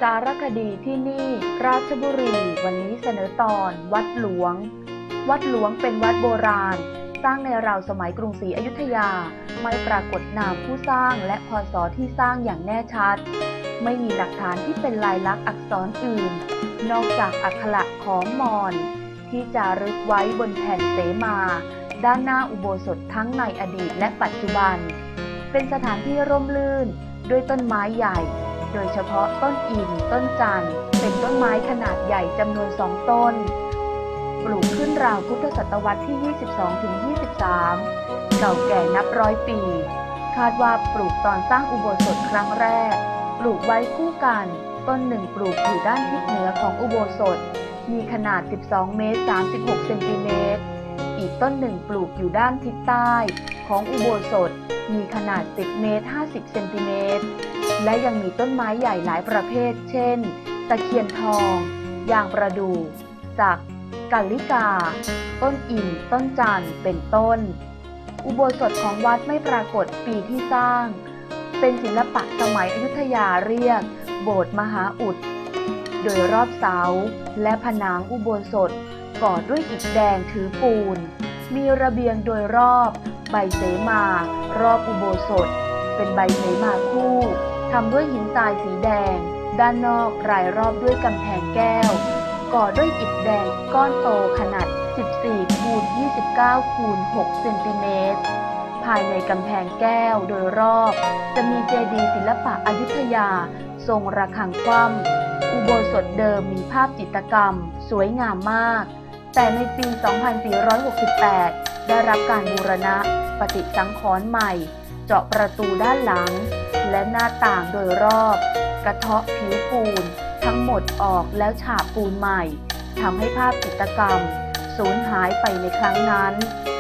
ารคดีที่นี่ราชบุรีวันนี้เสนอตอนวัดหลวงวัดหลวงเป็นวัดโบราณสร้างในราวสมัยกรุงศรีอยุธยาไม่ปรากฏนามผู้สร้างและพ.ศ. ที่สร้างอย่างแน่ชัดไม่มีหลักฐานที่เป็นลายลักษณ์อักษรอื่นนอกจากอักขระของมอญที่จารึกไว้บนแผ่นเสมาด้านหน้าอุโบสถทั้งในอดีตและปัจจุบันเป็นสถานที่ร่มรื่นด้วยต้นไม้ใหญ่โดยเฉพาะต้นอินต้นจันทร์เป็นต้นไม้ขนาดใหญ่จำนวน2 ต้นปลูกขึ้นราวพุทธศตวรรษที่ 22-23 เก่าแก่นับร้อยปีคาดว่าปลูกตอนสร้างอุโบสถครั้งแรกปลูกไว้คู่กันต้นหนึ่งปลูกอยู่ด้านทิศเหนือของอุโบสถมีขนาด12 เมตร 36 เซนติเมตรอีกต้นหนึ่งปลูกอยู่ด้านทิศใต้ของอุโบสถมีขนาด10 เมตร 50 เซนติเมตรและยังมีต้นไม้ใหญ่หลายประเภทเช่นตะเคียนทองยางประดู่สักกัลลิกาต้นอินต้นจันทร์เป็นต้นอุโบสถของวัดไม่ปรากฏปีที่สร้างเป็นศิลปะสมัยอยุธยาเรียกโบสถ์มหาอุดโดยรอบเสาและผนังอุโบสถก่อด้วยอิฐแดงถือปูนมีระเบียงโดยรอบใบเสมารอบอุโบสถเป็นใบเสมาคู่ทำด้วยหินทรายสีแดงด้านนอกรายรอบด้วยกำแพงแก้วก่อด้วยอิฐแดงก้อนโตขนาด14 คูณ 29 คูณ 6 เซนติเมตรภายในกำแพงแก้วโดยรอบจะมีเจดีย์ศิลปะอยุธยาทรงระฆังคว่ำอุโบสถเดิมมีภาพจิตรกรรมสวยงามมากแต่ในปี 2468 ได้รับการบูรณะปฏิสังขรณ์ใหม่เจาะประตูด้านหลังและหน้าต่างโดยรอบกระเทาะผิวปูนทั้งหมดออกแล้วฉาบปูนใหม่ทำให้ภาพจิตรกรรมสูญหายไปในครั้งนั้น